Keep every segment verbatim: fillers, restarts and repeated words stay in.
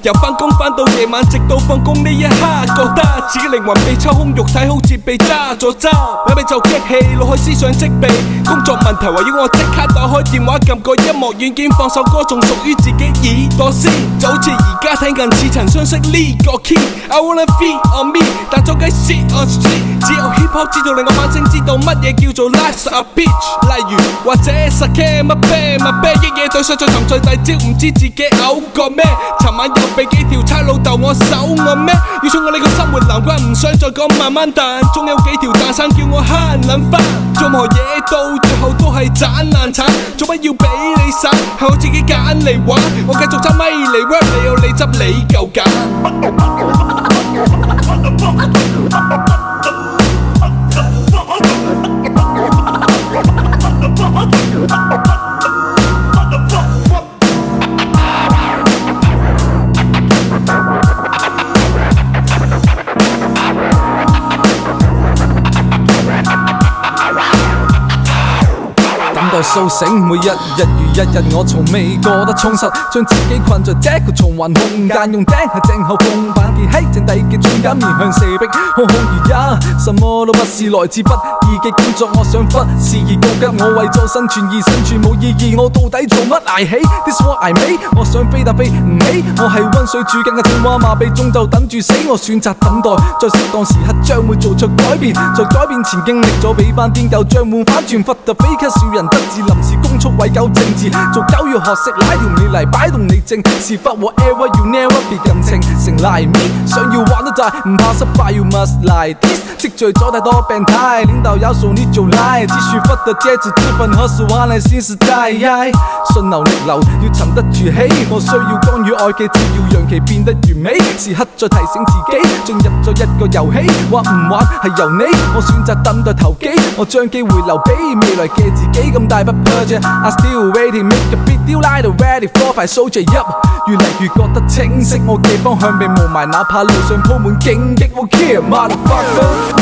由返工返到夜晚，直到放工呢一刻，覺得自己靈魂被抽空，肉體好似被揸咗針，咪咪就激氣，腦海思想即備。工作問題話要我即刻打開電話，撳個音樂軟件，放首歌仲屬於自己耳朵先，就好似而家聽緊似曾相識呢個 key。I wanna feel on me， 但做雞 shit on street， 只有 hip hop 知道令我反省，知道乜嘢叫做 life's a bitch。例如或者 sake 乜啤乜啤，一夜對上再沉醉，第朝唔知自己嘔過咩。尋晚又俾幾條差老豆我手我咩？要衝我呢個生活難關，唔想再講慢慢彈，仲有幾條大山叫我慳撚翻。做何嘢到最後都係斬爛產，做乜要俾你散？係我自己揀嚟玩，我繼續執咪嚟 rap， 你有你執你夠揀。待甦醒，每一日如一日，我從未過得充實，將自己困在這個循環空間，用釘喺正後風板結喺正底嘅中間，面向四壁，空空如也，什麼都不是來自不義嘅工作，我想忽視而告急，我為咗生存而生存冇意義，我到底做乜捱起 ？This what I made， 我想飛但飛唔起，我係溫水煮緊嘅青蛙，麻痹中就等住死，我選擇等待，在適當時刻將會做出改變，在改變前經歷咗比班癲狗將換反轉，忽特飛級少人得。臨時工速為夠政治，做狗要學識拉條尾嚟擺動你正，是否 whatever you never be 感情成賴面，想要玩得大，唔怕失敗 you must like this， 積聚咗太多病態，領導要求你就來，繼續忽特戒指資本何時玩嚟先是大愛，順流逆流要沉得住氣，我需要干預愛嘅，只要讓其變得完美，時刻再提醒自己，進入咗一個遊戲，玩唔玩係由你，我選擇等待投機，我將機會留俾未來嘅自己，咁大不 I still waiting, make a big deal like the ready for fight soldier up， 越嚟越覺得清晰，我嘅方向被霧霾，哪怕路上鋪滿荊棘 ，Who care motherfucker？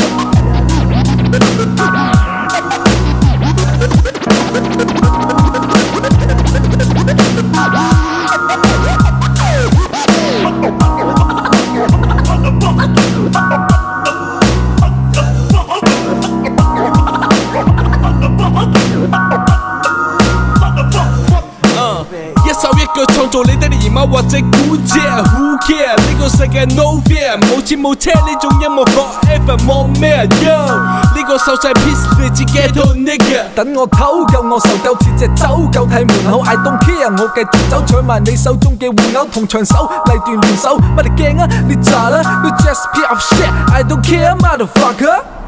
一句創造你的姨媽或者姑姐 ，Who care？ 呢個世界 no fear， 冇錢冇車呢種音樂 forever 冇咩 ，Yo！ 呢個手勢 peace 嚟自 ghetto nigga， 等我唞夠我受夠似隻走狗睇門口 ，I don't care， 我繼續走搶埋你手中嘅玩偶同長手嚟斷聯手，乜你驚啊？你渣啦，你 just piece of shit，I don't care motherfucker。